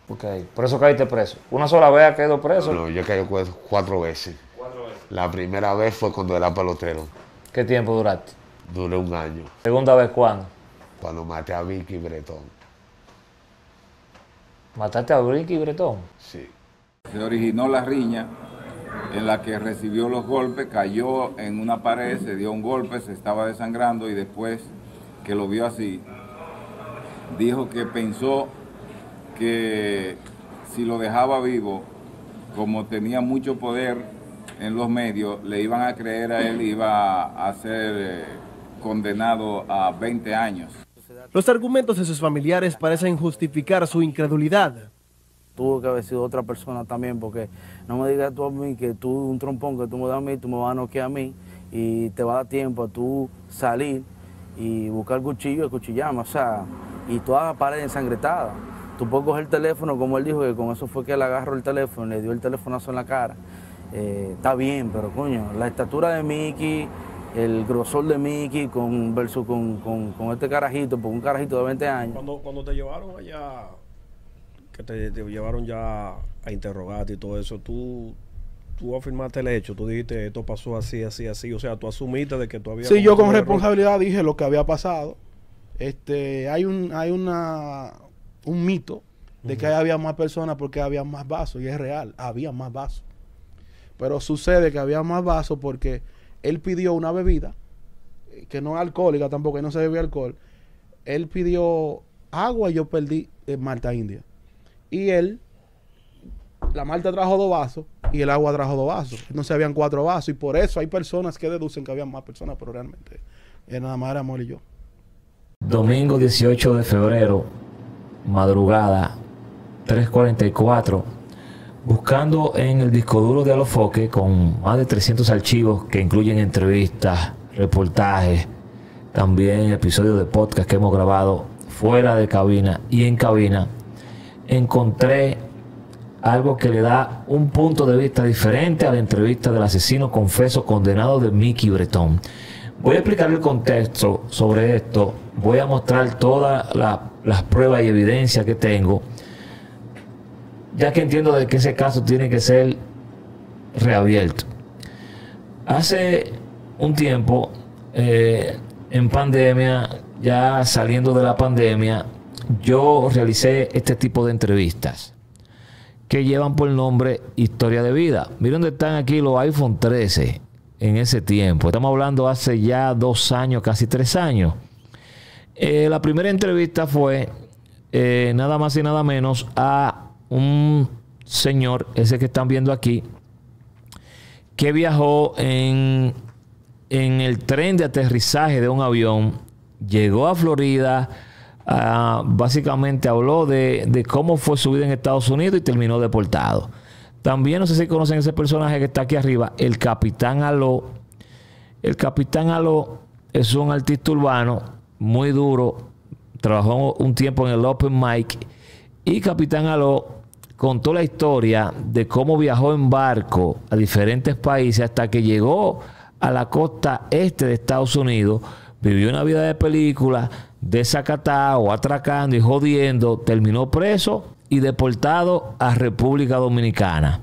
Ok, por eso caíste preso. ¿Una sola vez has caído preso? No, yo caí 4 veces. La primera vez fue cuando era pelotero. ¿Qué tiempo duraste? Duré un año. ¿Segunda vez cuándo? Cuando maté a Vicky Bretón. ¿Mataste a Ricky Bretón? Sí. Se originó la riña en la que recibió los golpes, cayó en una pared, se dio un golpe, se estaba desangrando y después que lo vio así, dijo que pensó que si lo dejaba vivo, como tenía mucho poder en los medios, le iban a creer a él y iba a ser condenado a 20 años. Los argumentos de sus familiares parecen justificar su incredulidad. Tuvo que haber sido otra persona también, porque no me digas tú a mí que tú un trompón que tú me das a mí, tú me vas a noquear a mí y te va a dar tiempo a tú salir y buscar cuchillo y cuchillarme, o sea, y toda la pared ensangrentada. Tú puedes coger el teléfono, como él dijo, que con eso fue que él agarró el teléfono, le dio el telefonazo en la cara. Está bien, pero coño, la estatura de Mickey, el grosor de Mickey versus con este carajito, porque un carajito de 20 años. Cuando te llevaron allá, que te llevaron ya a interrogarte y todo eso, tú afirmaste el hecho, tú dijiste esto pasó así, así, así, o sea, tú asumiste de que tú habías... Sí, yo con responsabilidad dije lo que había pasado. Hay un mito de que había más personas porque había más vasos, y es real, había más vasos. Pero sucede que había más vasos porque él pidió una bebida que no es alcohólica tampoco, que no se bebe alcohol. Él pidió agua y yo perdí Malta India. Y la Malta trajo 2 vasos y el agua trajo 2 vasos. Entonces habían 4 vasos y por eso hay personas que deducen que había más personas, pero realmente nada más era Amor y yo. Domingo 18 de febrero, madrugada, 3:44, buscando en el disco duro de Alofoque con más de 300 archivos que incluyen entrevistas, reportajes, también episodios de podcast que hemos grabado fuera de cabina y en cabina, encontré algo que le da un punto de vista diferente a la entrevista del asesino confeso condenado de Mickey Bretón. Voy a explicar el contexto sobre esto, voy a mostrar todas las pruebas y evidencias que tengo, ya que entiendo de que ese caso tiene que ser reabierto. Hace un tiempo, en pandemia, ya saliendo de la pandemia, yo realicé este tipo de entrevistas que llevan por nombre Historia de Vida. Miren dónde están aquí los iPhone 13 en ese tiempo. Estamos hablando hace ya 2 años, casi 3 años. La primera entrevista fue nada más y nada menos a un señor, ese que están viendo aquí, que viajó en el tren de aterrizaje de un avión, llegó a Florida, básicamente habló de cómo fue su vida en Estados Unidos y terminó deportado. También, no sé si conocen ese personaje que está aquí arriba, el Capitán Aló. El Capitán Aló es un artista urbano muy duro, trabajó un tiempo en el Open Mic, y Capitán Aló contó la historia de cómo viajó en barco a diferentes países hasta que llegó a la costa este de Estados Unidos, vivió una vida de película, desacatado, atracando y jodiendo, terminó preso y deportado a República Dominicana.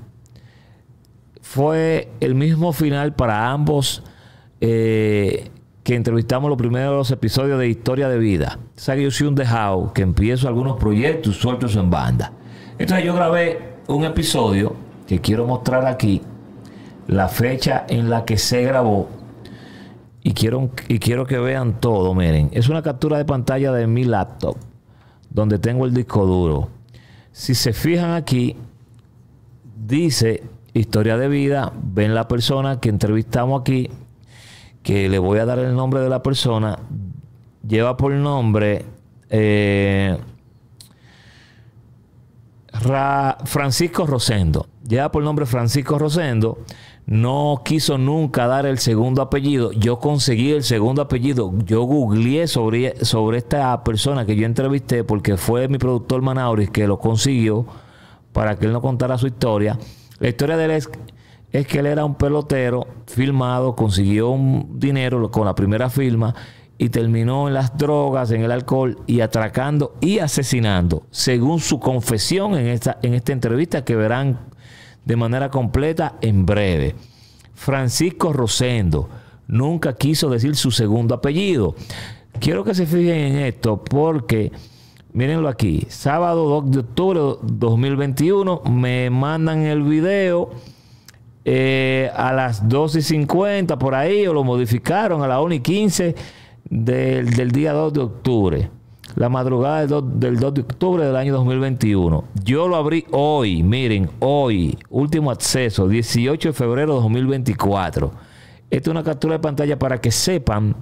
Fue el mismo final para ambos que entrevistamos los primeros episodios de Historia de Vida. O sea que yo soy un dejado, que empiezo algunos proyectos sueltos en banda. Entonces yo grabé un episodio que quiero mostrar aquí, la fecha en la que se grabó, y quiero que vean todo. Miren, es una captura de pantalla de mi laptop donde tengo el disco duro. Si se fijan aquí, dice Historia de Vida, ven la persona que entrevistamos aquí, que le voy a dar el nombre de la persona, lleva por nombre Francisco Rosendo. Lleva por nombre Francisco Rosendo. No quiso nunca dar el segundo apellido. Yo conseguí el segundo apellido. Yo googleé sobre esta persona que yo entrevisté, porque fue mi productor Manauris que lo consiguió para que él nos contara su historia. La historia de él es que él era un pelotero filmado, consiguió un dinero con la primera firma y terminó en las drogas, en el alcohol y atracando y asesinando, según su confesión en esta entrevista que verán de manera completa en breve. Francisco Rosendo nunca quiso decir su segundo apellido. Quiero que se fijen en esto porque, mírenlo aquí, sábado 2 de octubre de 2021, me mandan el video a las 2:50 por ahí, o lo modificaron a las 1:15 del día 2 de octubre. La madrugada del 2 de octubre del año 2021. Yo lo abrí hoy, miren, hoy, último acceso, 18 de febrero de 2024. Esta es una captura de pantalla para que sepan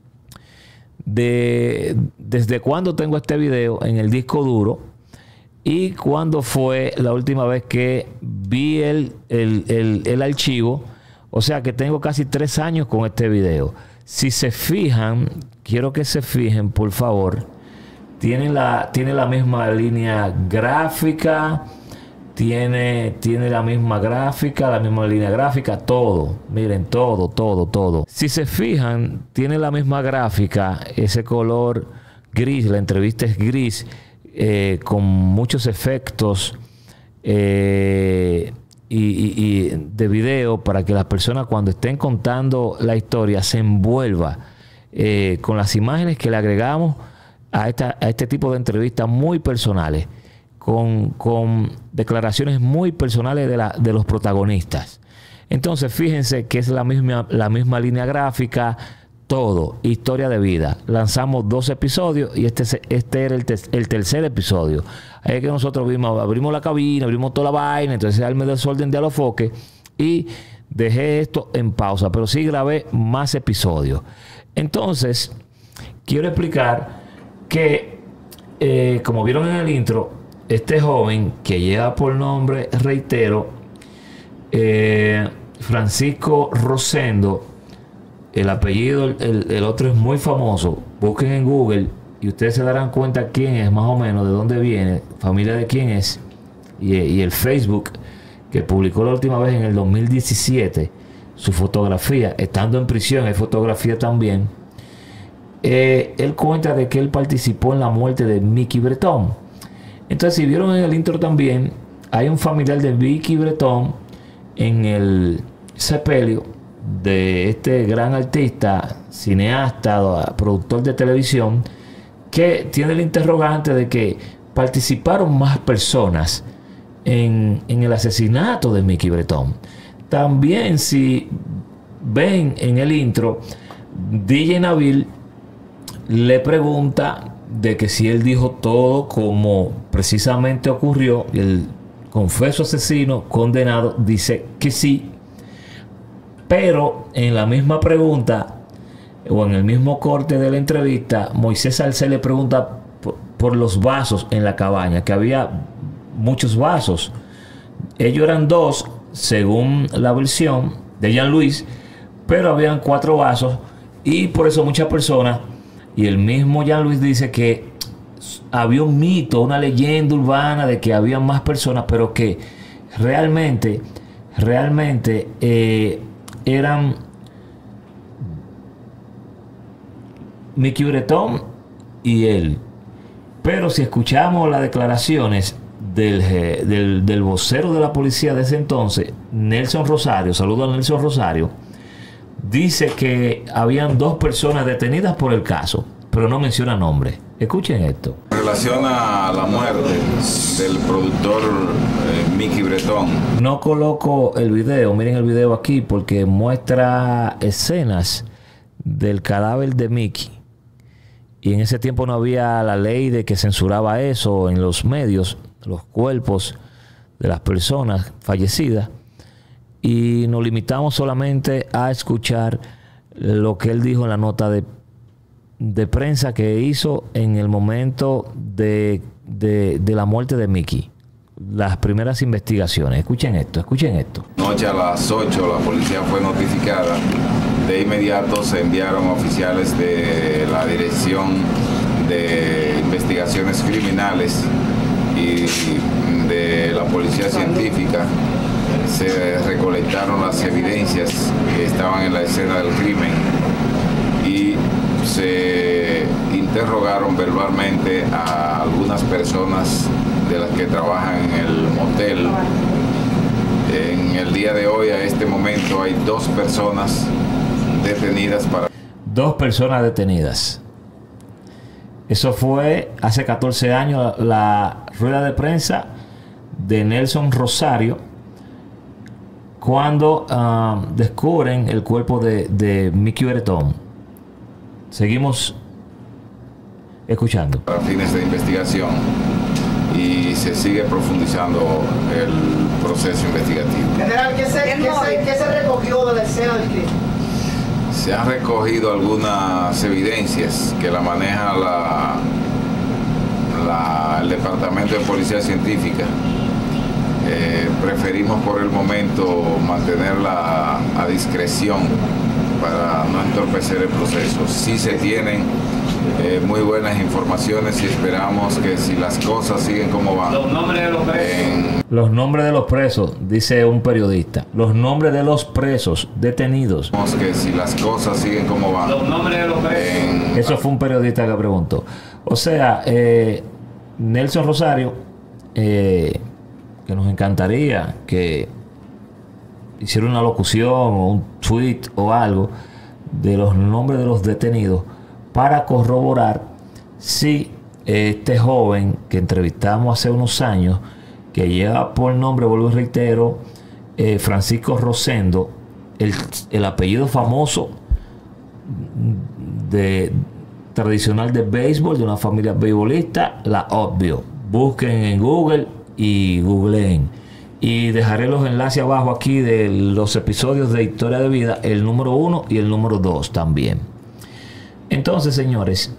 desde cuándo tengo este video en el disco duro y cuándo fue la última vez que vi el archivo. O sea que tengo casi 3 años con este video. Si se fijan, quiero que se fijen, por favor. Tiene la misma línea gráfica, tiene la misma gráfica, la misma línea gráfica, todo. Miren, todo. Si se fijan, tiene la misma gráfica, ese color gris, la entrevista es gris, con muchos efectos y de video para que las personas cuando estén contando la historia se envuelva con las imágenes que le agregamos a este tipo de entrevistas muy personales, con declaraciones muy personales de los protagonistas. Entonces fíjense que es la misma línea gráfica, todo, historia de vida. Lanzamos 2 episodios y este era el tercer episodio. Ahí es que nosotros abrimos la cabina, abrimos toda la vaina, entonces darme desorden de Alofoque y dejé esto en pausa, pero sí grabé más episodios. Entonces quiero explicar que, como vieron en el intro, este joven que lleva por nombre, reitero, Francisco Rosendo, el apellido, el otro es muy famoso. Busquen en Google y ustedes se darán cuenta quién es, más o menos, de dónde viene, familia de quién es, y el Facebook que publicó la última vez en el 2017, su fotografía, estando en prisión, hay fotografía también. Él cuenta de que él participó en la muerte de Mickey Bretón. Entonces, si vieron en el intro también, hay un familiar de Mickey Bretón en el sepelio de este gran artista, cineasta, productor de televisión, que tiene el interrogante de que participaron más personas en el asesinato de Mickey Bretón. También, si ven en el intro, DJ Nabil le pregunta de que si él dijo todo como precisamente ocurrió. El confeso asesino condenado dice que sí, pero en la misma pregunta o en el mismo corte de la entrevista, Moisés Salcé le pregunta por los vasos en la cabaña, que había muchos vasos. Ellos eran 2 según la versión de Jean Luis, pero habían 4 vasos, y por eso muchas personas, y el mismo Jean Luis dice que había un mito, una leyenda urbana de que había más personas, pero que realmente eran Mickey Bretón y él. Pero si escuchamos las declaraciones del vocero de la policía de ese entonces, Nelson Rosario, saludo a Nelson Rosario, dice que habían 2 personas detenidas por el caso, pero no menciona nombres. Escuchen esto. En relación a la muerte del productor Mickey Bretón. No coloco el video, miren el video aquí, porque muestra escenas del cadáver de Mickey. Y en ese tiempo no había la ley de que censuraba eso en los medios, los cuerpos de las personas fallecidas. Y nos limitamos solamente a escuchar lo que él dijo en la nota de prensa que hizo en el momento de la muerte de Mickey. Las primeras investigaciones. Escuchen esto. Noche a las 8 la policía fue notificada. De inmediato se enviaron oficiales de la Dirección de Investigaciones Criminales y de la Policía Científica. Se recolectaron las evidencias que estaban en la escena del crimen y se interrogaron verbalmente a algunas personas de las que trabajan en el motel. En el día de hoy, a este momento, hay 2 personas detenidas para... 2 personas detenidas. Eso fue hace 14 años la rueda de prensa de Nelson Rosario cuando descubren el cuerpo de Mickey Bretón. Seguimos escuchando. Para fines de investigación y se sigue profundizando el proceso investigativo. General, ¿qué se recogió de la escena del crimen? Se han recogido algunas evidencias que la maneja el Departamento de Policía Científica. Preferimos por el momento mantenerla a discreción para no entorpecer el proceso. Sí se tienen muy buenas informaciones y esperamos que si las cosas siguen como van. Los nombres de los presos. Los nombres de los presos, dice un periodista. Los nombres de los presos detenidos. Que si las cosas siguen como van. Los nombres de los presos. Eso fue un periodista que preguntó. O sea, Nelson Rosario, que nos encantaría que hiciera una locución o un tweet o algo de los nombres de los detenidos para corroborar si este joven que entrevistamos hace unos años, que lleva por nombre, vuelvo y reitero, Francisco Rosendo, el apellido famoso tradicional de béisbol, de una familia beisbolista, la Obvio. Busquen en Google y googleen. Y dejaré los enlaces abajo aquí de los episodios de Historia de Vida, el número 1 y el número 2 también. Entonces, señores,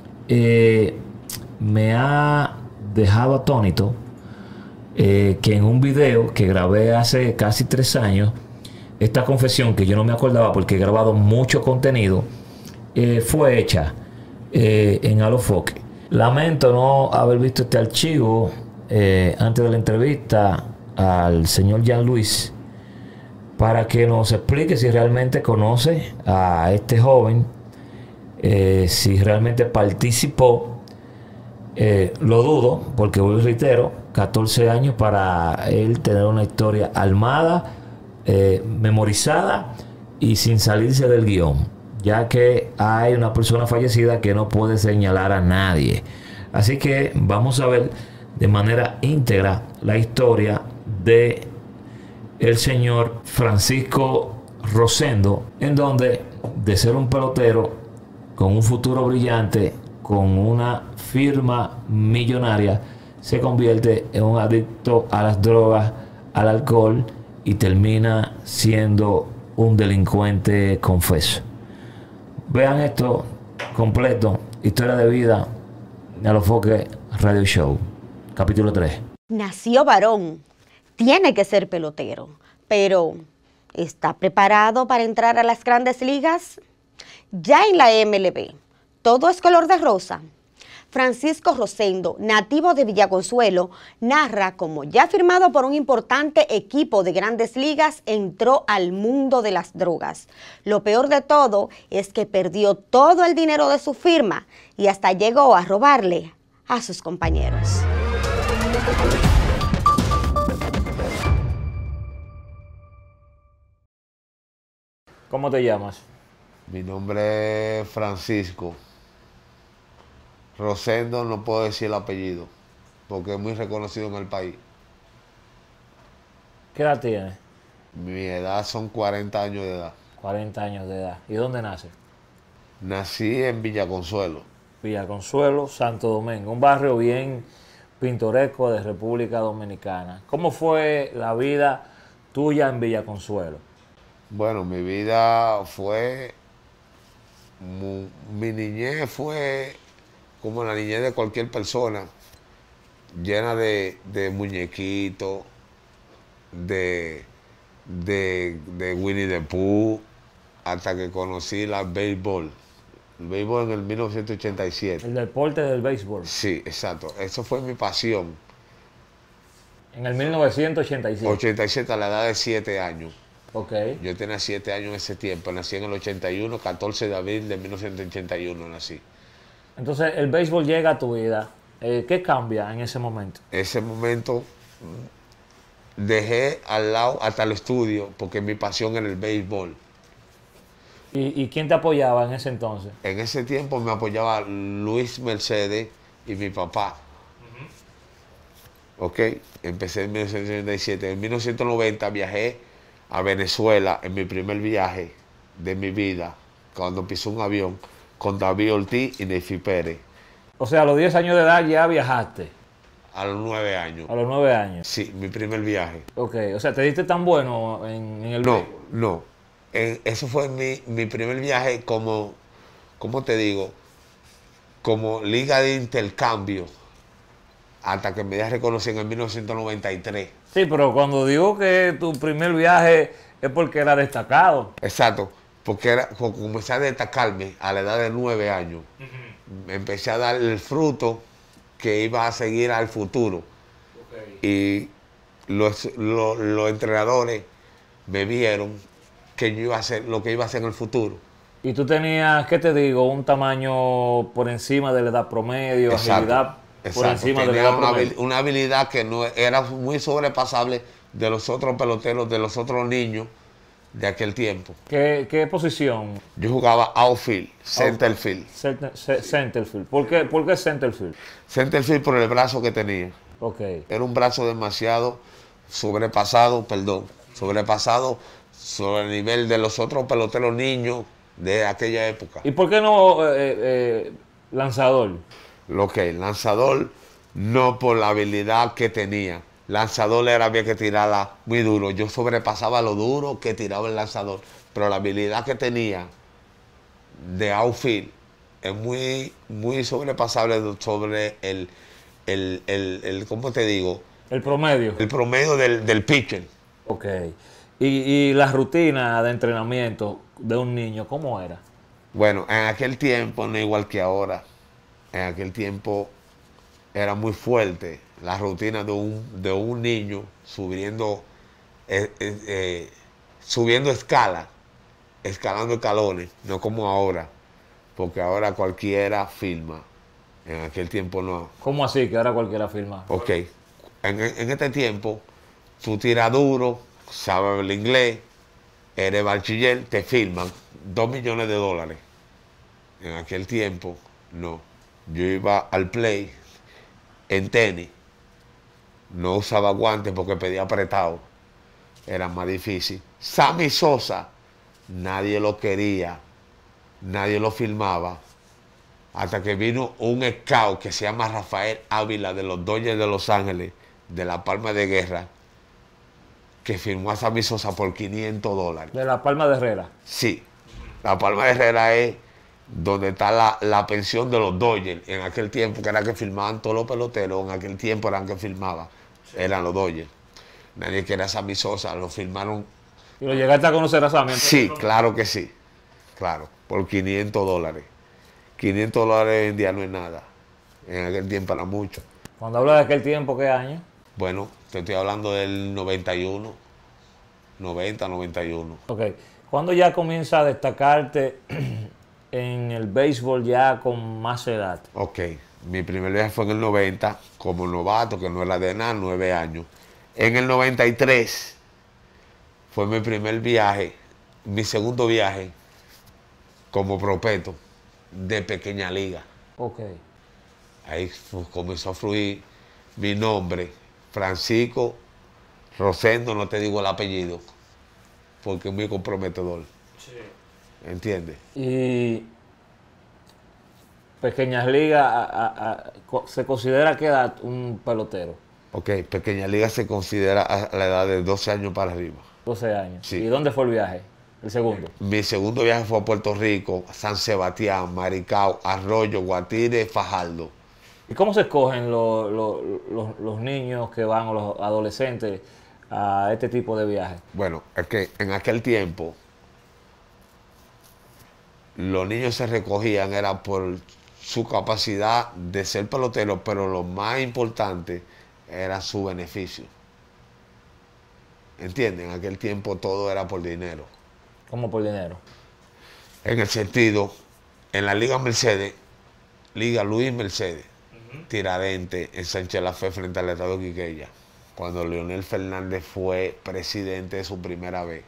me ha dejado atónito que en un video que grabé hace casi 3 años, esta confesión que yo no me acordaba porque he grabado mucho contenido, fue hecha en Alofoque. Lamento no haber visto este archivo antes de la entrevista al señor Jean Luis para que nos explique si realmente conoce a este joven, si realmente participó. Lo dudo, porque vuelvo y reitero, 14 años para él tener una historia armada, memorizada y sin salirse del guión, ya que hay una persona fallecida que no puede señalar a nadie. Así que vamos a ver de manera íntegra la historia de el señor Francisco Rosendo, en donde de ser un pelotero con un futuro brillante, con una firma millonaria, se convierte en un adicto a las drogas, al alcohol y termina siendo un delincuente confeso. Vean esto completo, Historia de Vida, de Alofoque Radio Show, capítulo 3. Nació varón, tiene que ser pelotero, pero ¿está preparado para entrar a las grandes ligas? Ya en la MLB, todo es color de rosa. Francisco Rosendo, nativo de Villaconsuelo, narra cómo ya firmado por un importante equipo de grandes ligas, entró al mundo de las drogas. Lo peor de todo es que perdió todo el dinero de su firma y hasta llegó a robarle a sus compañeros. ¿Cómo te llamas? Mi nombre es Francisco Rosendo, no puedo decir el apellido, porque es muy reconocido en el país. ¿Qué edad tienes? Mi edad son 40 años de edad. 40 años de edad. ¿Y dónde naces? Nací en Villaconsuelo. Villaconsuelo, Santo Domingo, un barrio bien pintoresco de República Dominicana. ¿Cómo fue la vida tuya en Villaconsuelo? Bueno, mi vida fue... Mi niñez fue como la niñez de cualquier persona, llena de muñequitos, de Winnie the Pooh, hasta que conocí el béisbol en el 1987. El deporte del béisbol. Sí, exacto. Eso fue mi pasión. En el 1987. 87, a la edad de 7 años. Ok. Yo tenía 7 años en ese tiempo. Nací en el 81, 14 de abril de 1981 nací. Entonces, el béisbol llega a tu vida. ¿Qué cambia en ese momento? Ese momento dejé al lado hasta el estudio porque mi pasión era el béisbol. ¿Y quién te apoyaba en ese entonces? En ese tiempo me apoyaba Luis Mercedes y mi papá. Ok, empecé en 1987. En 1990 viajé a Venezuela en mi primer viaje de mi vida, cuando pisé un avión con David Ortiz y Neyfi Pérez. O sea, a los 10 años de edad ya viajaste. A los 9 años. A los 9 años. Sí, mi primer viaje. Ok, o sea, ¿te diste tan bueno en el No, béisbol? no. Eso fue mi primer viaje como, ¿cómo te digo? Como liga de intercambio, hasta que me di a reconocer en 1993. Sí, pero cuando digo que tu primer viaje es porque era destacado. Exacto, porque comencé a destacarme a la edad de 9 años. Me empecé a dar el fruto que iba a seguir al futuro. Y los entrenadores me vieron que yo iba a hacer lo que iba a hacer en el futuro. Y tú tenías, ¿qué te digo? Un tamaño por encima de la edad promedio, Exacto, agilidad por exacto. encima de la Tenía edad promedio. una habilidad que no era muy sobrepasable de los otros peloteros, de los otros niños de aquel tiempo. ¿Qué posición? Yo jugaba outfield, centerfield. Centerfield. ¿Por qué centerfield? Centerfield por el brazo que tenía. Ok. Era un brazo demasiado sobrepasado sobre el nivel de los otros peloteros niños de aquella época. ¿Y por qué no lanzador? Lo que lanzador, no por la habilidad que tenía. Lanzador había que tirarla muy duro. Yo sobrepasaba lo duro que tiraba el lanzador, pero la habilidad que tenía de outfield es muy sobrepasable sobre el ¿cómo te digo? El promedio. El promedio del pitcher. Ok. ¿Y la rutina de entrenamiento de un niño, cómo era? Bueno, en aquel tiempo, no igual que ahora, en aquel tiempo era muy fuerte la rutina de un niño subiendo escalando escalones, no como ahora, porque ahora cualquiera filma. En aquel tiempo no. ¿Cómo así que ahora cualquiera firma? Ok, en este tiempo tú tiras duro, sabes el inglés, eres bachiller, te firman $2 millones. En aquel tiempo, no. Yo iba al play en tenis, no usaba guantes porque pedía apretado, era más difícil. Sammy Sosa, nadie lo quería, nadie lo filmaba, hasta que vino un scout que se llama Rafael Ávila de los Dodgers de Los Ángeles, de la Palma de Guerra, que firmó a Sammy Sosa por $500. De la Palma de Herrera. Sí, la Palma de Herrera es donde está la pensión de los Dodgers. En aquel tiempo, que era que firmaban todos los peloteros, en aquel tiempo eran que firmaban, eran los Dodgers. Nadie quería a Sammy Sosa, lo firmaron. ¿Y lo llegaste a conocer a Sammy? Sí, claro que sí, claro, por $500. $500 hoy en día no es nada, en aquel tiempo era mucho. Cuando hablas de aquel tiempo, ¿qué año? Bueno, te estoy hablando del 91, 90, 91. Ok. ¿Cuándo ya comienza a destacarte en el béisbol ya con más edad? Ok, mi primer viaje fue en el 90, como novato, que no era de nada, 9 años. En el 93 fue mi primer viaje, mi segundo viaje como prospecto de pequeña liga. Ok. Ahí comenzó a fluir mi nombre, Francisco Rosendo, no te digo el apellido, porque es muy comprometedor. Sí. ¿Entiendes? Y pequeñas ligas, ¿se considera qué edad un pelotero? Ok, pequeña liga se considera a la edad de 12 años para arriba. 12 años. Sí. ¿Y dónde fue el viaje? El segundo. Mi segundo viaje fue a Puerto Rico, San Sebastián, Maricao, Arroyo, Guatire, Fajardo. ¿Y cómo se escogen los niños que van o los adolescentes a este tipo de viajes? Bueno, es que en aquel tiempo los niños se recogían era por su capacidad de ser pelotero, pero lo más importante era su beneficio. ¿entienden? En aquel tiempo todo era por dinero. ¿Cómo por dinero? En el sentido, en la Liga Mercedes, Liga Luis Mercedes, Tiradentes, ensanche la fe frente al Estado Quiqueya, cuando Leonel Fernández fue presidente de su primera vez.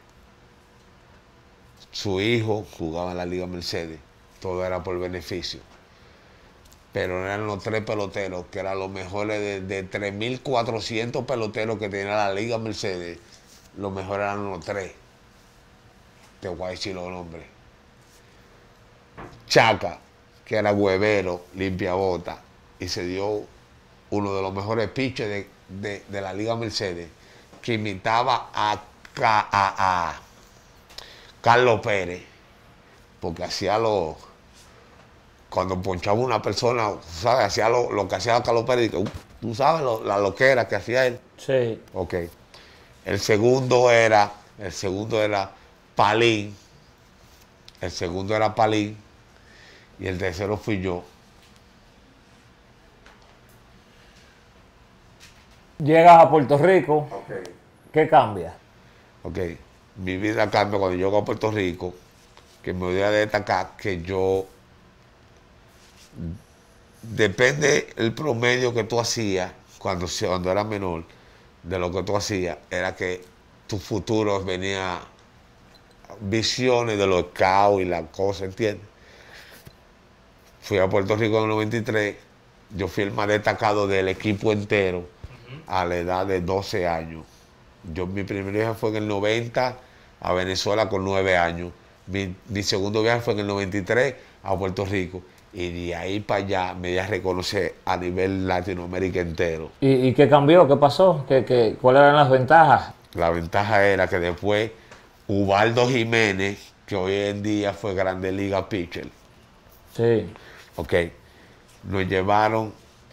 Su hijo jugaba en la Liga Mercedes, todo era por beneficio. Pero eran los 3 peloteros, que eran los mejores de 3.400 peloteros que tenía la Liga Mercedes, los mejores eran los 3. Te voy a decir los nombres. Chaca, que era huevero, limpiabota, y se dio uno de los mejores pitchers de la Liga Mercedes, que imitaba a Carlos Pérez, porque hacía cuando ponchaba una persona, ¿sabes? Hacía lo que hacía Carlos Pérez, que, tú sabes la loquera que hacía él. Sí. Ok. El segundo era Palín. El segundo era Palín. Y el tercero fui yo. Llegas a Puerto Rico, ¿qué cambia? Ok. Mi vida cambia cuando llego a Puerto Rico, que me voy a destacar que yo, depende el promedio que tú hacías cuando era menor, de lo que tú hacías, era que tu futuro venía visiones de los scouts y las cosas, ¿entiendes? Fui a Puerto Rico en el 93, yo fui el más destacado del equipo entero a la edad de 12 años. Mi primer viaje fue en el 90 a Venezuela con 9 años. Mi segundo viaje fue en el 93 a Puerto Rico. Y de ahí para allá me di a reconocer a nivel Latinoamérica entero. ¿Y qué cambió? ¿Qué pasó? ¿Cuáles eran las ventajas? La ventaja era que después Ubaldo Jiménez, que hoy en día fue Grande Liga Pitcher. Sí. Ok. Nos llevaron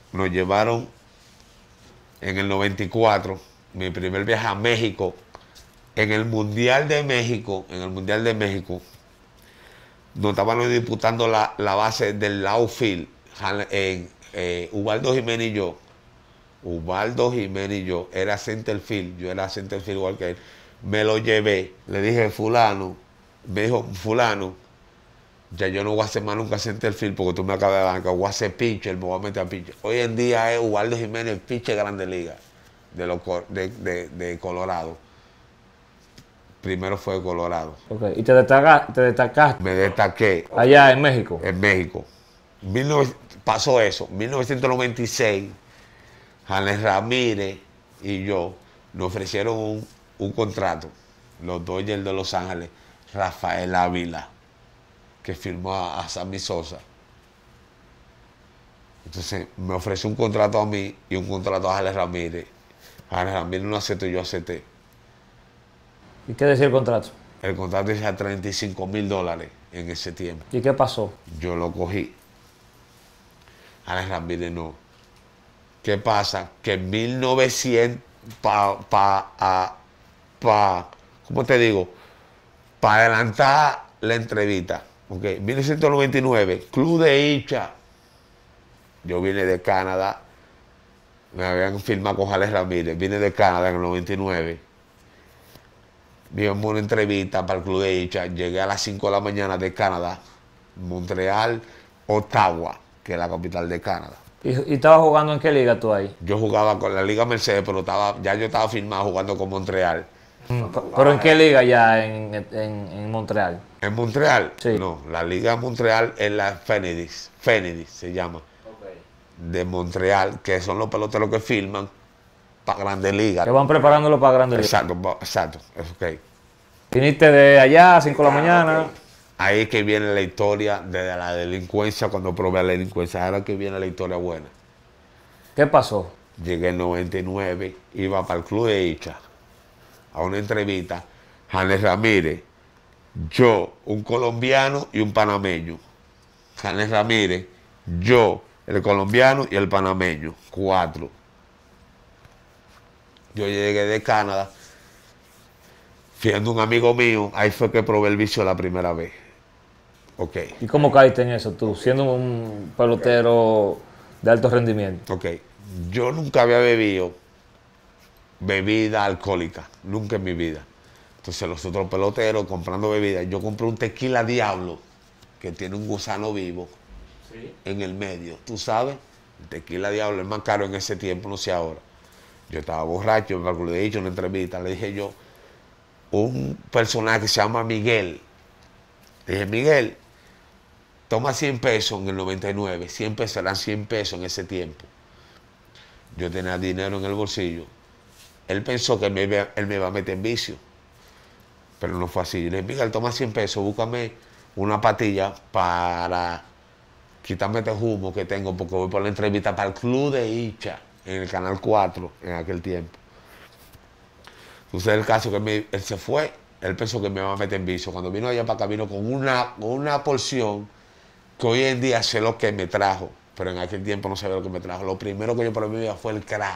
en el 94, mi primer viaje a México, en el Mundial de México, nos estaban disputando la base del outfield, Ubaldo Jiménez y yo. Ubaldo Jiménez y yo, era centerfield, yo era centerfield igual que él. Me lo llevé, le dije, fulano, me dijo, fulano, ya yo no voy a hacer más nunca centerfield porque tú me acabas de bancar, voy a hacer pitcher, me voy a meter a pitcher. Hoy en día es Ubaldo Jiménez, pitcher Grande Liga de Colorado. Primero fue de Colorado. Okay. ¿Y te destacaste? Me destaqué. Allá en México. En México. Pasó eso. 1996, Janes Ramírez y yo nos ofrecieron un contrato. Los Dodgers de Los Ángeles, Rafael Ávila, que firmó a Sammy Sosa. Entonces me ofreció un contrato a mí y un contrato a Janes Ramírez. Janes Ramírez no aceptó y yo acepté. ¿Y qué decía el contrato? El contrato decía $35,000 en ese tiempo. ¿Y qué pasó? Yo lo cogí. Janes Ramírez no. ¿Qué pasa? Que en 1900, ¿cómo te digo? Para adelantar la entrevista. Okay. 1999, Club de Icha. Yo vine de Canadá. Me habían firmado con Janes Ramírez. Vine de Canadá en el 99. Vimos una entrevista para el Club de Icha. Llegué a las 5 de la mañana de Canadá. Montreal, Ottawa, que es la capital de Canadá. ¿Y estabas jugando en qué liga tú ahí? Yo jugaba con la Liga Mercedes, pero yo estaba firmado jugando con Montreal. ¿Pero en qué liga ya en Montreal? ¿En Montreal? Sí. No, la Liga Montreal es la Phoenix se llama. Okay. De Montreal, que son los peloteros que firman para Grandes Ligas. Que van preparándolo para Grandes Ligas. Exacto, ok. Viniste de allá a 5 de la mañana. Okay. Ahí es que viene la historia de la delincuencia, cuando probé la delincuencia, ahora que viene la historia buena. ¿Qué pasó? Llegué en 99, iba para el Club de Icha, a una entrevista, Janes Ramírez, yo, un colombiano y un panameño. Janes Ramírez, yo, el colombiano y el panameño, 4. Yo llegué de Canadá, siendo un amigo mío, ahí fue que probé el vicio la primera vez. Ok. ¿Y cómo caíste en eso tú, siendo un pelotero de alto rendimiento? Ok. Yo nunca había bebido bebida alcohólica, nunca en mi vida. Entonces los otros peloteros comprando bebidas, yo compré un tequila Diablo que tiene un gusano vivo en el medio, tú sabes, el tequila Diablo es más caro en ese tiempo, no sé ahora. Yo estaba borracho, me acuerdo, he dicho en una entrevista, le dije yo, un personaje que se llama Miguel, le dije, Miguel, toma 100 pesos en el 99, 100 pesos eran 100 pesos en ese tiempo. Yo tenía dinero en el bolsillo. Él pensó que él me iba a meter en vicio, pero no fue así. Yo le dije, Miguel, toma 100 pesos, búscame una patilla para quitarme este humo que tengo, porque voy por la entrevista para el Club de Icha, en el Canal 4, en aquel tiempo. Entonces el caso que él se fue, él pensó que me iba a meter en vicio. Cuando vino allá para acá, vino con una porción que hoy en día sé lo que me trajo, pero en aquel tiempo no sabía lo que me trajo. Lo primero que yo probé en mi vida fue el crack.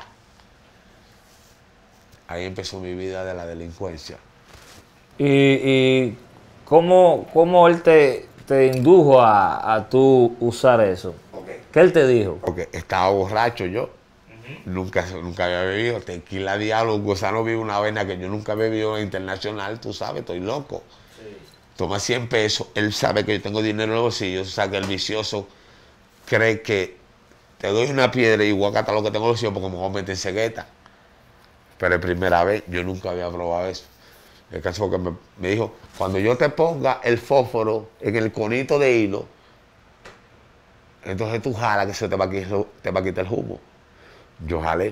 Ahí empezó mi vida de la delincuencia. ¿Y cómo él te indujo a tú usar eso? Okay. ¿Qué él te dijo? Porque estaba borracho yo. Nunca había bebido. Tequila Diablo, gusano vivo, una vaina que yo nunca he bebido internacional, tú sabes, estoy loco. Sí. Toma 100 pesos, él sabe que yo tengo dinero en los bolsillos, o sea que el vicioso cree que te doy una piedra y voy a catar lo que tengo en los bolsillos porque me voy a meter en cegueta. Pero es primera vez, yo nunca había probado eso. El caso que me dijo, cuando yo te ponga el fósforo en el conito de hilo, entonces tú jalas que se te va a quitar el humo. Yo jalé.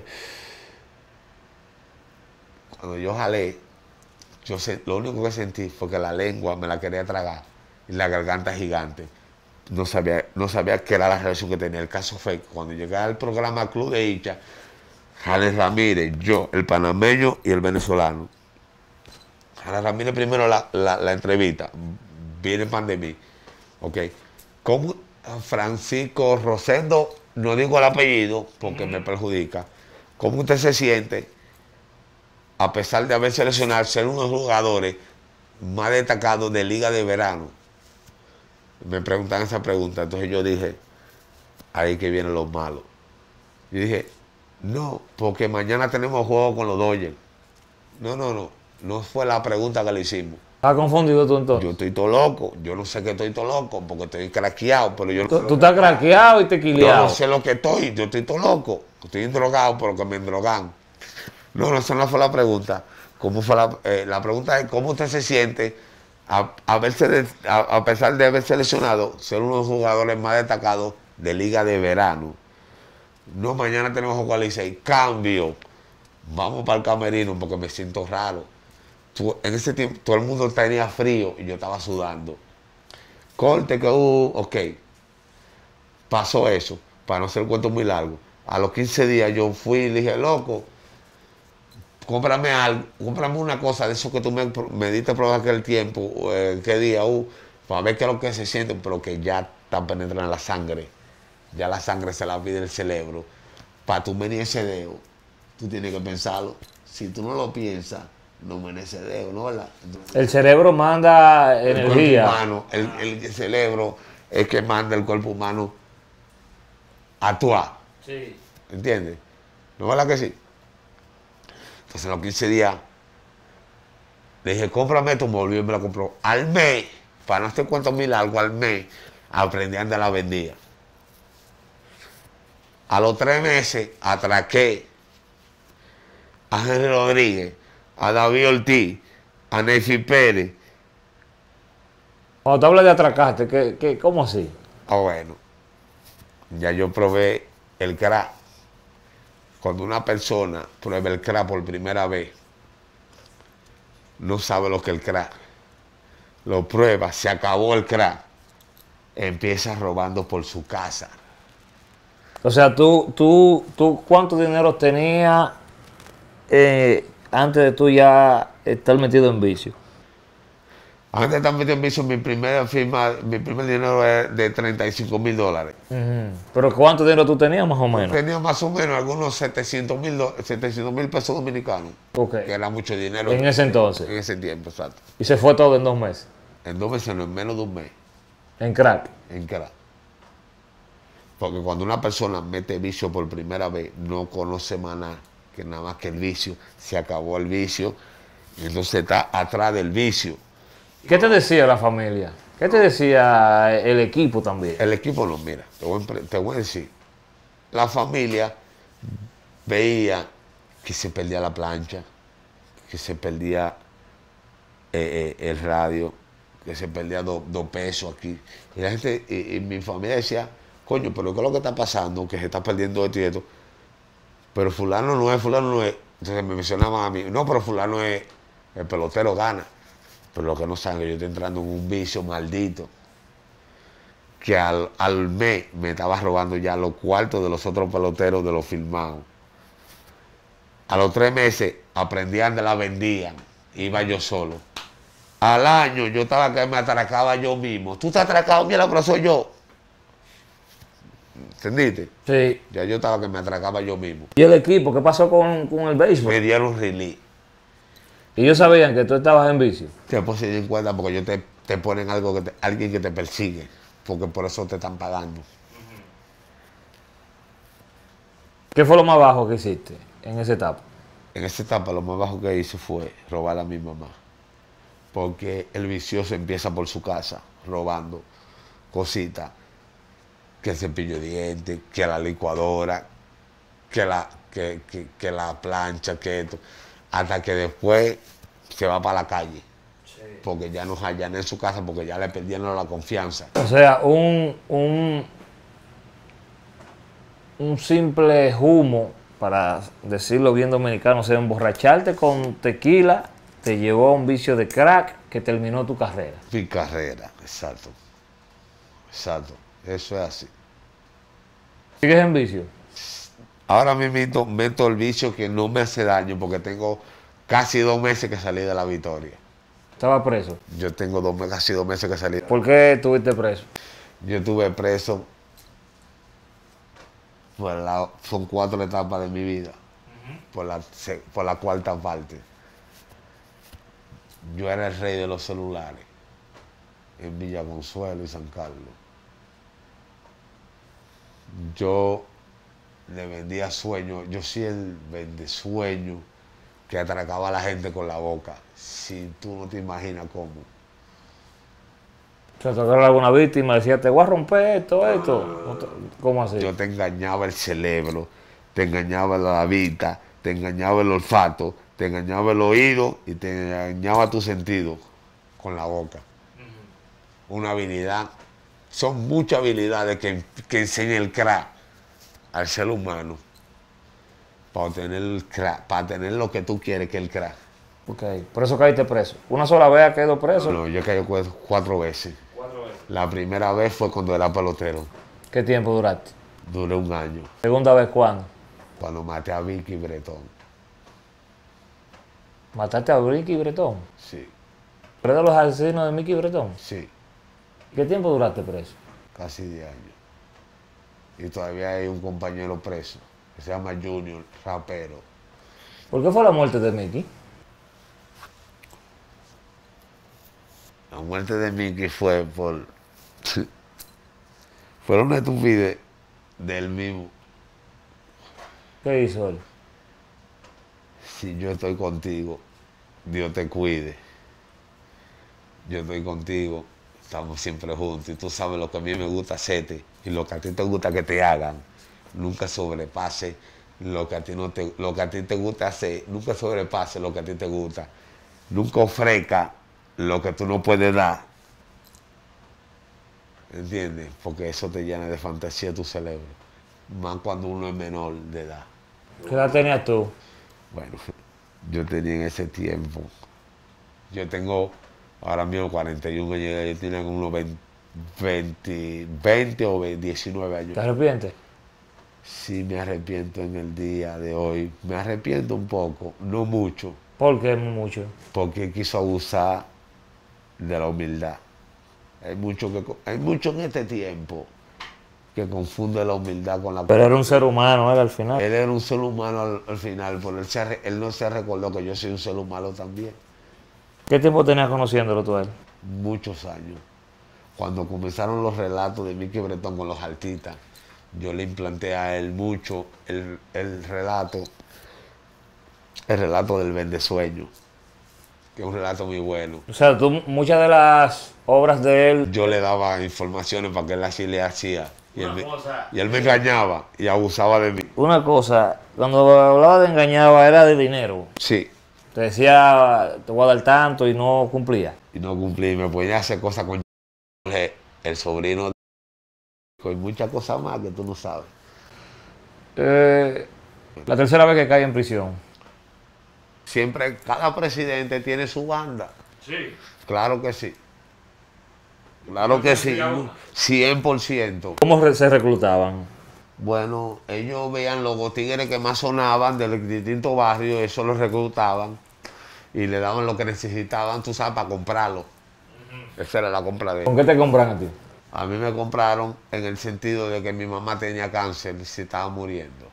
Cuando yo jalé, lo único que sentí fue que la lengua me la quería tragar y la garganta gigante. No sabía qué era la reacción que tenía. El caso fue que cuando llegué al programa Club de Icha, Janes Ramírez, yo, el panameño y el venezolano. Janes Ramírez primero la entrevista, viene pandemia, ¿ok? Con Francisco Rosendo, no digo el apellido porque me perjudica. ¿Cómo usted se siente, a pesar de haber seleccionado, ser uno de los jugadores más destacados de Liga de Verano? Me preguntan esa pregunta, entonces yo dije, ahí que vienen los malos. Yo dije, no, porque mañana tenemos juego con los Dodgers. No fue la pregunta que le hicimos. ¿Estás confundido tú entonces? Yo estoy todo loco, yo no sé que estoy todo loco, porque estoy craqueado, pero yo... Tú estás craqueado y tequileado. Yo no sé lo que estoy, yo estoy todo loco, estoy drogado por lo que me drogan. No, esa no fue la pregunta. ¿Cómo fue la pregunta es, ¿cómo usted se siente a pesar de haber seleccionado, ser uno de los jugadores más destacados de Liga de Verano? No, mañana tenemos juego a Licey, cambio, vamos para el camerino porque me siento raro. En ese tiempo todo el mundo tenía frío y yo estaba sudando. Corte que ok. Pasó eso, para no hacer el cuento muy largo. A los 15 días yo fui y le dije, loco, cómprame algo, cómprame una cosa de eso que tú me diste probar aquel tiempo, qué día, para ver qué es lo que se siente, pero que ya está penetrando en la sangre. Ya la sangre se la pide el cerebro. Para tú venir ese dedo, tú tienes que pensarlo. Si tú no lo piensas, no merece dedo, ¿no? ¿Verdad? Entonces, el cerebro manda energía. El cerebro es que manda el cuerpo humano a actuar. Sí. ¿Entiendes? ¿No es verdad que sí? Entonces, en los 15 días, le dije, cómprame esto, me volvió y me la compró. Al mes, para no hacer cuento muy largo, al mes, aprendí a andar la vendía. A los 3 meses, atraqué a Henry Rodríguez, a David Ortiz, a Nefi Pérez. Cuando tú hablas de atracarte, ¿cómo así? Bueno, ya yo probé el crack. Cuando una persona prueba el crack por primera vez, no sabe lo que es el crack. Lo prueba, se acabó el crack, empieza robando por su casa. O sea, tú ¿cuánto dinero tenías antes de tú ya estar metido en vicio? Antes de estar metido en vicio, mi primer dinero era de $35,000. ¿Pero cuánto dinero tú tenías más o menos? Tenía más o menos algunos 700,000 pesos dominicanos. Okay. Que era mucho dinero. En ese entonces. En ese tiempo, exacto. ¿Y se fue todo en 2 meses? En 2 meses, no, en menos de un mes. ¿En crack? En crack. Porque cuando una persona mete vicio por primera vez, no conoce más nada que nada más que el vicio, se acabó el vicio, y entonces está atrás del vicio. ¿Qué te decía la familia? ¿Qué te decía el equipo también? El equipo no, mira, te voy a decir, la familia veía que se perdía la plancha, que se perdía el radio, que se perdía 2 pesos aquí. Y la gente, y mi familia decía, coño, pero ¿qué es lo que está pasando? Que se está perdiendo esto y esto. Pero fulano no es, fulano no es. Entonces me mencionaban a mí, no, pero fulano es, el pelotero gana. Pero lo que no saben es que yo estoy entrando en un vicio maldito, que al mes me estaba robando ya los cuartos de los otros peloteros de los firmados. A los 3 meses aprendían de la vendían, iba yo solo. Al año yo estaba que me atracaba yo mismo. Tú te has atracado, mira, pero soy yo. ¿Entendiste? Sí. Ya yo estaba que me atracaba yo mismo. ¿Y el equipo? ¿Qué pasó con el béisbol? Me dieron release. Y ellos sabían que tú estabas en vicio. Después se dieron cuenta porque ellos te ponen algo alguien que te persigue. Porque por eso te están pagando. ¿Qué fue lo más bajo que hiciste en esa etapa? En esa etapa lo más bajo que hice fue robar a mi mamá. Porque el vicioso empieza por su casa, robando cositas. Que el cepillo de dientes, que la licuadora, que la plancha, que esto. Hasta que después se va para la calle. Sí. Porque ya no hallan en su casa, porque ya le perdieron la confianza. O sea, un simple humo, para decirlo bien dominicano, o sea, emborracharte con tequila, te llevó a un vicio de crack que terminó tu carrera. Mi carrera, exacto. Exacto, eso es así. ¿Sigues en vicio? Ahora mismo meto el vicio que no me hace daño porque tengo casi 2 meses que salí de la Victoria. ¿Estaba preso? Yo tengo casi 2 meses que salí. ¿Por qué estuviste preso? Yo estuve preso, son 4 etapas de mi vida, por la 4ª parte. Yo era el rey de los celulares en Villa Consuelo y San Carlos. Yo le vendía sueños, yo soy el vendesueño que atracaba a la gente con la boca, si tú no te imaginas cómo. O sea, tocaron a alguna víctima, decía, te voy a romper esto. ¿Cómo así? Yo te engañaba el cerebro, te engañaba la vista, te engañaba el olfato, te engañaba el oído y te engañaba tu sentido con la boca. Una habilidad, son muchas habilidades que enseña el crack al ser humano para obtener el crack, para tener lo que tú quieres que es el crack. Ok, por eso caíste preso. ¿Una sola vez has quedado preso? No, yo caí 4 veces. 4 veces. La primera vez fue cuando era pelotero. ¿Qué tiempo duraste? Duré 1 año. ¿Segunda vez cuándo? Cuando maté a Vicky Bretón. ¿Mataste a Mickey Bretón? Sí. ¿Eres de los asesinos de Mickey Bretón? Sí. ¿Qué tiempo duraste preso? Casi 10 años. Y todavía hay un compañero preso, que se llama Junior, rapero. ¿Por qué fue la muerte de Mickey? La muerte de Mickey fue por... fue una estupidez del mismo. ¿Qué hizo él? Si yo estoy contigo, Dios te cuide. Yo estoy contigo, estamos siempre juntos. Y tú sabes lo que a mí me gusta hacerte y lo que a ti te gusta que te hagan. Nunca sobrepase lo que a ti te gusta hacer. Nunca sobrepase lo que a ti te gusta. Nunca ofrezca lo que tú no puedes dar. ¿Entiendes? Porque eso te llena de fantasía tu cerebro. Más cuando uno es menor de edad. ¿Qué edad tenías tú? Bueno, yo tenía en ese tiempo. Yo tengo ahora mismo 41 años. Yo tenía unos 20 o 19 años. ¿Te arrepientes? Sí, me arrepiento en el día de hoy. Me arrepiento un poco, no mucho. ¿Por qué mucho? Porque quiso abusar de la humildad. Hay mucho en este tiempo que confunde la humildad con la... Pero era un ser humano, él al final. Él era un ser humano al final, pero él no se recordó que yo soy un ser humano también. ¿Qué tiempo tenías conociéndolo tú a él? Muchos años. Cuando comenzaron los relatos de Mickey Bretón con los artistas, yo le implanté a él mucho el relato El relato del Vendesueño, que es un relato muy bueno. O sea, tú muchas de las obras de él... Yo le daba informaciones para que él así le hacía. Cosa- Y él me engañaba y abusaba de mí. Una cosa, cuando hablaba de engañaba era de dinero. Sí. Te decía, te voy a dar tanto y no cumplía. Y no cumplí. Me ponía a hacer cosas con el sobrino. Con muchas cosas más que tú no sabes. La tercera vez que cae en prisión. Siempre, cada presidente tiene su banda. Sí. Claro que sí. Claro que sí. 100%. ¿Cómo se reclutaban? Bueno, ellos veían los tigres que más sonaban de los distintos barrios, eso los reclutaban y le daban lo que necesitaban, tú sabes, para comprarlo. Esa era la compra de ¿Con ellos. qué te compran a ti? A mí me compraron en el sentido de que mi mamá tenía cáncer y se estaba muriendo.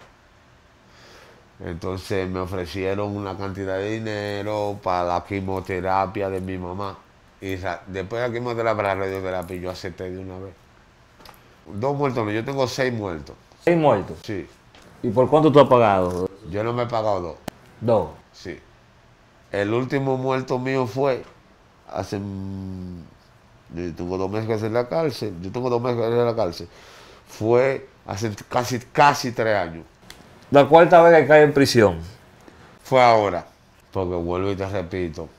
Entonces me ofrecieron una cantidad de dinero para la quimioterapia de mi mamá. Y después de la quimioterapia, la radioterapia, yo acepté de una vez. 2 muertos, no, yo tengo 6 muertos. 6 muertos. Sí. ¿Y por cuánto tú has pagado? Yo no me he pagado 2. 2. Sí. El último muerto mío fue hace... Yo tengo 2 meses en la cárcel. Yo tengo 2 meses en la cárcel. Fue hace casi 3 años. La cuarta vez que cae en prisión. Fue ahora. Porque vuelvo y te repito.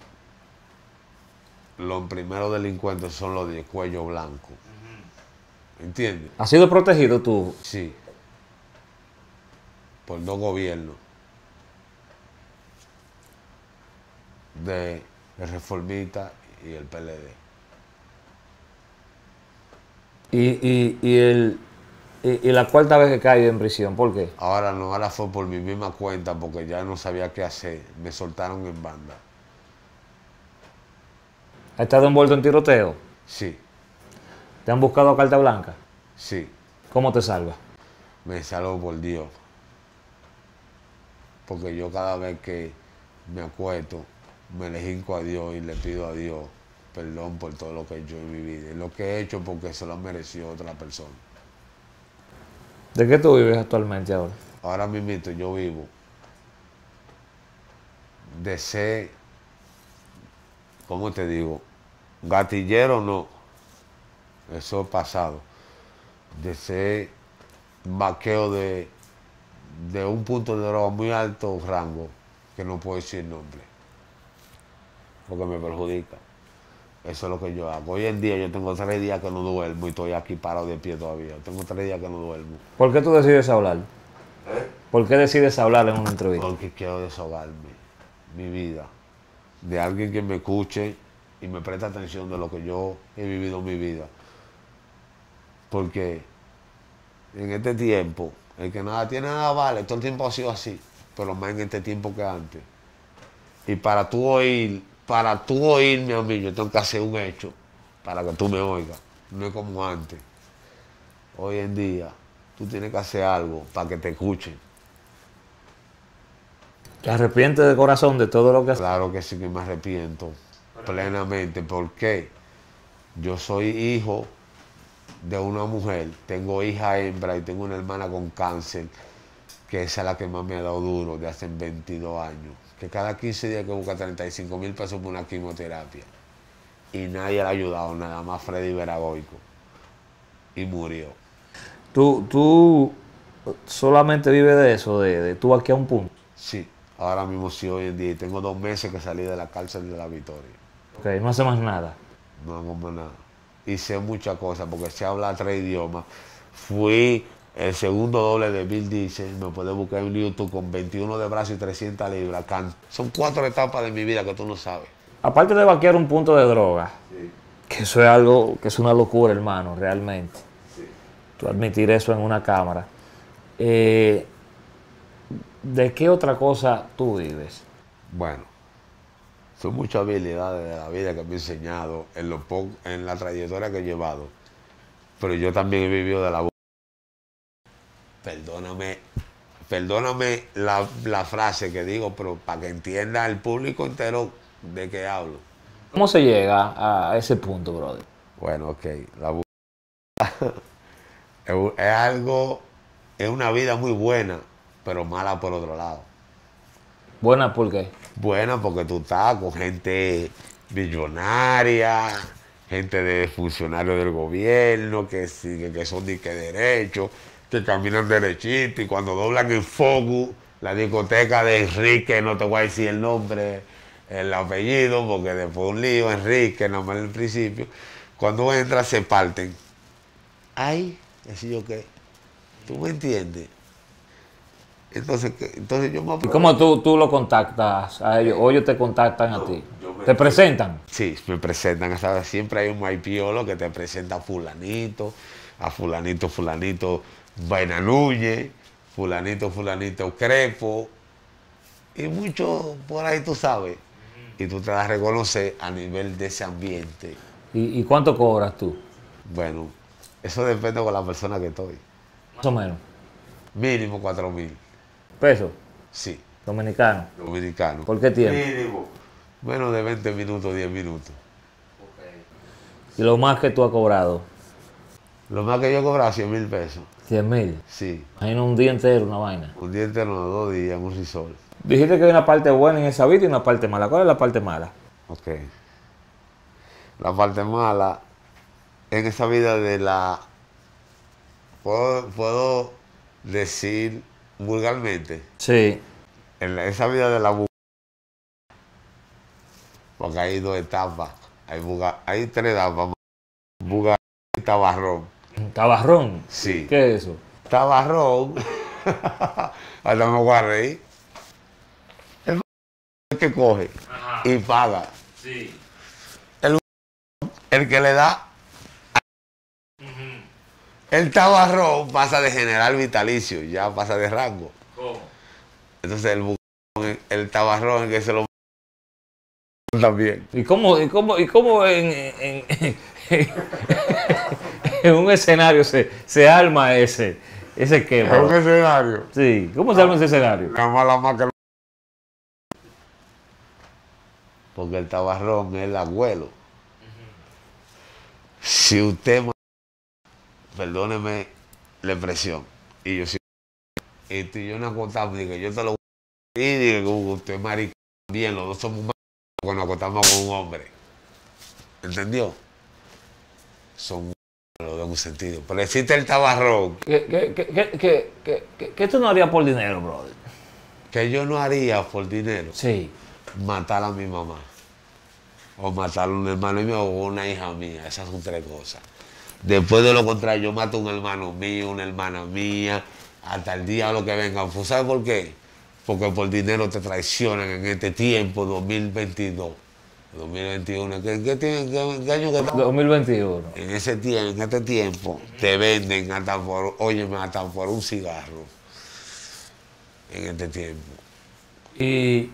Los primeros delincuentes son los de cuello blanco. ¿Entiendes? ¿Has sido protegido tú? Sí. Por 2 gobiernos. De el Reformista y el PLD. Y la cuarta vez que cae en prisión, ¿por qué? Ahora no, ahora fue por mi misma cuenta porque ya no sabía qué hacer. Me soltaron en banda. ¿Has estado envuelto en tiroteo? Sí, ¿Te han buscado a carta blanca? sí. ¿Cómo te salvas? Me salvo por Dios. Porque yo cada vez que me acuesto, me le hinco a Dios y le pido a Dios perdón por todo lo que he hecho en mi vida. Y lo que he hecho porque se lo mereció otra persona. ¿De qué tú vives actualmente ahora? Ahora mismo yo vivo de ser, ¿cómo te digo? Gatillero no, eso es pasado. De ser vaqueo de un punto de droga muy alto rango, que no puedo decir nombre, porque me perjudica. Eso es lo que yo hago. Hoy en día yo tengo 3 días que no duermo y estoy aquí parado de pie todavía. Tengo 3 días que no duermo. ¿Por qué tú decides hablar? ¿Por qué decides hablar en una entrevista? Porque quiero desahogarme, mi vida, de alguien que me escuche y me preste atención de lo que yo he vivido en mi vida. Porque en este tiempo, el que nada tiene nada vale, todo el tiempo ha sido así, pero más en este tiempo que antes. Y para tú oírme a mí, yo tengo que hacer un hecho para que tú me oigas. No es como antes. Hoy en día, tú tienes que hacer algo para que te escuchen. ¿Te arrepientes de corazón de todo lo que has... Claro que sí que me arrepiento plenamente. ¿Por qué? Yo soy hijo de una mujer, tengo hija hembra y tengo una hermana con cáncer, que esa es la que más me ha dado duro de hace 22 años. Que cada 15 días que busca 35,000 pesos por una quimioterapia. Y nadie le ha ayudado, nada más Freddy Veragoico. Y murió. ¿Tú solamente vives de eso, de tú aquí a un punto? Sí, ahora mismo sí, hoy en día. Tengo 2 meses que salí de la cárcel de la Victoria. Ok, no hace más nada. No hago más nada. Y sé muchas cosas porque sé hablar 3 idiomas. Fui el segundo doble de Bill Diesel. Me puedes buscar en YouTube con 21 de brazo y 300 libras. Son 4 etapas de mi vida que tú no sabes. Aparte de vaquear un punto de droga, sí, que eso es algo, que es una locura, hermano, realmente. Sí. Tú admitir eso en una cámara. ¿De qué otra cosa tú vives? Bueno, son muchas habilidades de la vida que me he enseñado en la trayectoria que he llevado. Pero yo también he vivido de la boca. Perdóname la frase que digo, pero para que entienda el público entero de qué hablo. ¿Cómo se llega a ese punto, brother? Bueno, ok, la boca es una vida muy buena, pero mala por otro lado. Buena, ¿por qué? Buena porque tú estás con gente millonaria, gente de funcionarios del gobierno, que son de que derechos, que caminan derechito y cuando doblan en Focus, la discoteca de Enrique, no te voy a decir el nombre, el apellido, porque después un lío, Enrique, nada más en el principio, cuando entras se parten. Ay, así yo qué, ¿tú me entiendes? Entonces yo me ¿Y aprovecho. cómo tú lo contactas a ellos? ¿O ellos te contactan a ti? ¿Te presentan? Sí, me presentan, ¿sabes? Siempre hay un maipiolo que te presenta a fulanito, Vaina Núñez, fulanito Crepo, y mucho por ahí tú sabes. Y tú te das a reconocer a nivel de ese ambiente. ¿Y cuánto cobras tú? Bueno, eso depende con la persona que estoy. Más o menos. Mínimo 4.000. ¿Pesos? Sí, Dominicanos. dominicano. ¿Por qué tiempo? Mínimo. Menos de 20 minutos, 10 minutos. ¿Y lo más que tú has cobrado? Lo más que yo he cobrado, 100.000 pesos. 100.000. Sí, Imagina un día entero, una vaina. un día entero, no, 2 días en un resort. Dijiste que hay una parte buena en esa vida y una parte mala. ¿Cuál es la parte mala? Ok. La parte mala en esa vida de la... Puedo decir vulgarmente, Sí. en esa vida de la... Porque hay 2 etapas. Hay 3 etapas. Buga y tabarrón. Tabarrón. Sí. ¿Qué es eso? Tabarrón. Ahora me voy a reír. El que coge y paga. Sí. El que le da... El tabarrón pasa de general vitalicio, ya pasa de rango. ¿Cómo? Entonces el tabarrón el que se lo también. ¿Y cómo en un escenario se arma ese esquema? Es un escenario. Sí. ¿Cómo se arma ese escenario? Nada más la máquina. Porque el tabarrón es el abuelo. Si usted, perdóneme la expresión, y yo sí, y tú y yo nos acostamos, y que yo te lo voy a decir, y que usted es marica, bien, los dos somos maricos cuando nos acostamos con un hombre. ¿Entendió? Son los dos en un sentido. Pero existe el tabarrón. ¿Qué tú no harías por dinero, brother? Que yo no haría por dinero. Sí. Matar a mi mamá. O matar a un hermano mío o una hija mía. Esas son 3 cosas. Después de lo contrario, yo mato a un hermano mío, una hermana mía, hasta el día lo que venga. Pues, ¿sabes por qué? Porque por dinero te traicionan en este tiempo, 2022. 2021. ¿Qué año que estamos? 2021. En ese tiempo, en este tiempo, te venden hasta por un cigarro. En este tiempo. ¿Y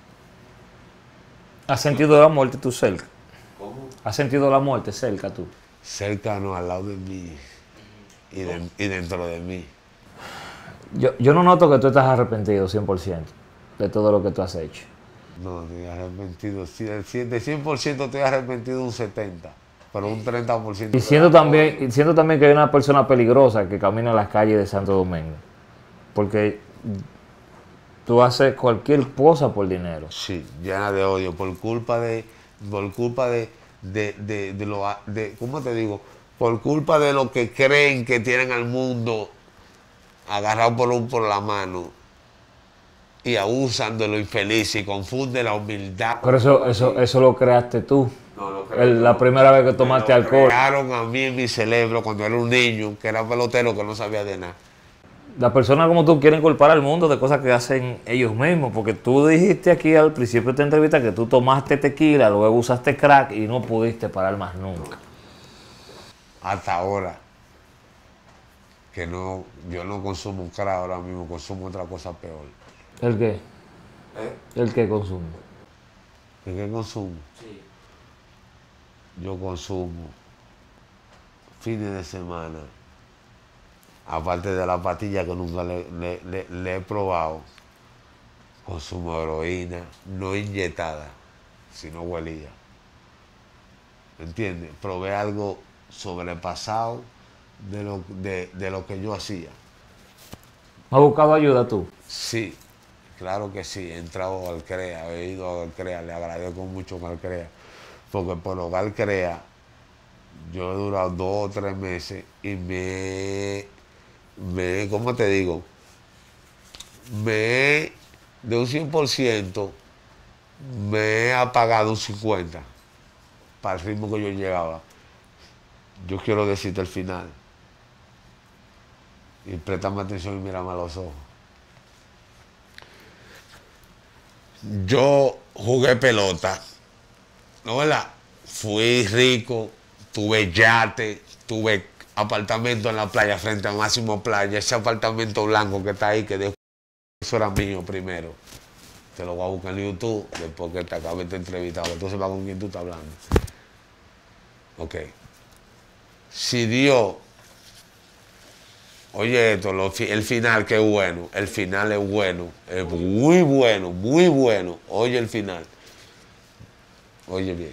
has sentido la muerte tú cerca? ¿Cómo? ¿Has sentido la muerte cerca tú? Cercano al lado de mí y dentro de mí. Yo no noto que tú estás arrepentido 100% de todo lo que tú has hecho. No, estoy arrepentido. Sí, de 100% estoy arrepentido un 70%, pero un 30%. Y siento también que hay una persona peligrosa que camina en las calles de Santo Domingo. Porque tú haces cualquier cosa por dinero. Sí, llena de odio, por culpa de ¿cómo te digo? Por culpa de lo que creen que tienen al mundo agarrado por la mano y abusan de lo infeliz y confunden la humildad. Pero eso lo creaste tú. No, lo creé La primera vez que tomaste me lo alcohol. crearon a mí en mi cerebro cuando era un niño, que era pelotero, que no sabía de nada. Las personas como tú quieren culpar al mundo de cosas que hacen ellos mismos, porque tú dijiste aquí al principio de esta entrevista que tú tomaste tequila, luego usaste crack y no pudiste parar más nunca. Hasta ahora, que no, yo no consumo crack ahora mismo, consumo otra cosa peor. ¿El qué? ¿El qué consumo? ¿Qué consumo? Sí. Yo consumo fines de semana, aparte de la pastilla que nunca le he probado, consumo heroína, no inyectada, sino huelía. ¿Entiendes? Probé algo sobrepasado de lo que yo hacía. ¿Has buscado ayuda tú? Sí, claro que sí, he entrado al CREA, he ido al CREA, le agradezco mucho al CREA, porque por Hogar CREA yo he durado 2 o 3 meses y ¿cómo te digo? De un 100%, me he apagado un 50% para el ritmo que yo llegaba. Yo quiero decirte el final. Y préstame atención y mírame a los ojos. Yo jugué pelota, ¿no verdad? Fui rico, tuve yate, tuve apartamento en la playa frente a Máximo Playa, ese apartamento blanco que está ahí, que eso era mío primero. Te lo voy a buscar en YouTube después que te acabe esta entrevista. Entonces va con quién tú estás hablando. Ok. Si Dios, oye esto, el final que es bueno, el final es bueno, es muy bueno, muy bueno. Oye el final. Oye bien.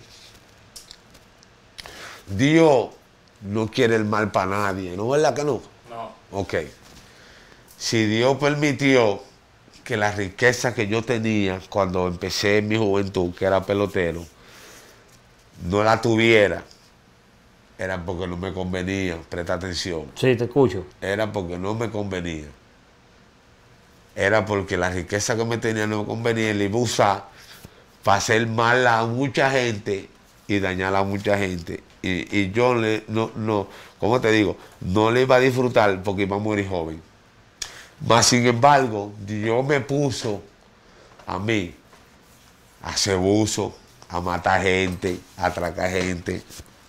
Dios no quiere el mal para nadie, ¿no es verdad que no? No. Ok. Si Dios permitió que la riqueza que yo tenía cuando empecé en mi juventud, que era pelotero, no la tuviera, era porque no me convenía, presta atención. Sí, te escucho. Era porque no me convenía. Era porque la riqueza que me tenía no me convenía y la iba a usar para hacer mal a mucha gente y dañar a mucha gente. Y yo ¿cómo te digo? No le iba a disfrutar porque iba a morir joven. Mas, sin embargo, Dios me puso a mí a hacer buzo, a matar gente, a atracar gente.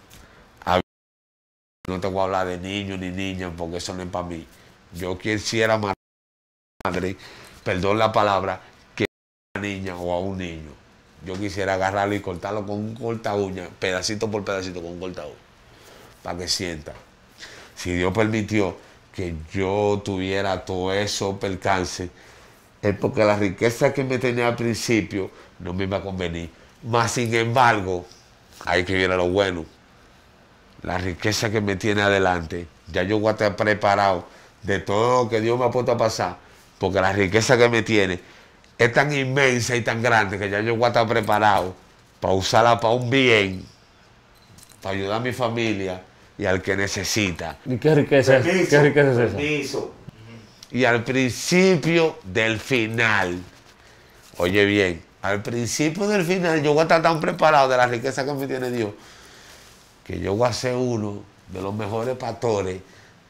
No te voy a hablar de niños ni niñas porque eso no es para mí. Yo quisiera matar a una madre, perdón la palabra, que a una niña o a un niño. Yo quisiera agarrarlo y cortarlo con un corta uña, pedacito por pedacito con un corta uña, para que sienta. Si Dios permitió que yo tuviera todo eso percance, es porque la riqueza que me tenía al principio no me iba a convenir. Mas, sin embargo, hay que ver a lo bueno. La riqueza que me tiene adelante, ya yo voy a estar preparado de todo lo que Dios me ha puesto a pasar, porque la riqueza que me tiene es tan inmensa y tan grande que ya yo voy a estar preparado para usarla para un bien, para ayudar a mi familia y al que necesita. ¿Y qué riqueza, qué riqueza es esa? Permiso. Y al principio del final, oye bien, al principio del final yo voy a estar tan preparado de la riqueza que me tiene Dios, que yo voy a ser uno de los mejores pastores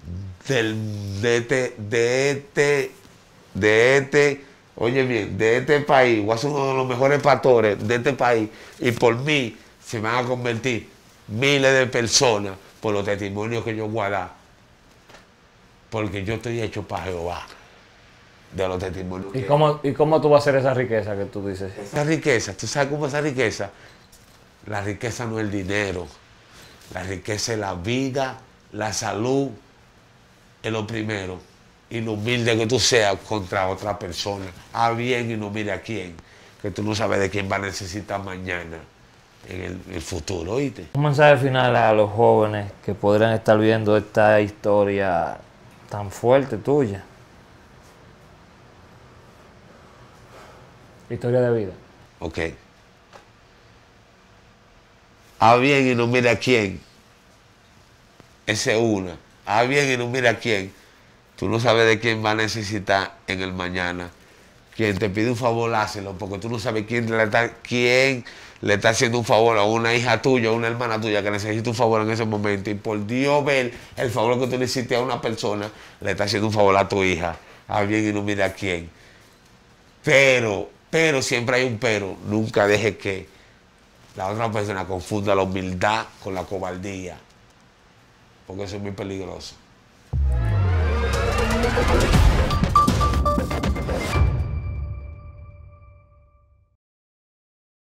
oye bien, de este país. Voy a ser uno de los mejores pastores de este país y por mí se van a convertir miles de personas por los testimonios que yo voy a dar. Porque yo estoy hecho para Jehová. De los testimonios. ¿Y cómo tú vas a hacer esa riqueza que tú dices? Esa riqueza, ¿tú sabes cómo es esa riqueza? La riqueza no es el dinero. La riqueza es la vida, la salud, es lo primero. Y lo humilde que tú seas contra otra persona. A bien y no mire a quién. Que tú no sabes de quién va a necesitar mañana, en el futuro, ¿oíste? Un mensaje final a los jóvenes que podrían estar viendo esta historia tan fuerte tuya. Historia de vida. Ok. A bien y no mire a quién. Esa es una. A bien y no mire a quién. Tú no sabes de quién va a necesitar en el mañana. Quien te pide un favor, hácelo, porque tú no sabes quién le está haciendo un favor a una hija tuya, a una hermana tuya que necesita un favor en ese momento. Y por Dios ver el favor que tú le hiciste a una persona, le está haciendo un favor a tu hija. A bien y no mire a quién. Pero siempre hay un pero. Nunca deje que la otra persona confunda la humildad con la cobardía, porque eso es muy peligroso.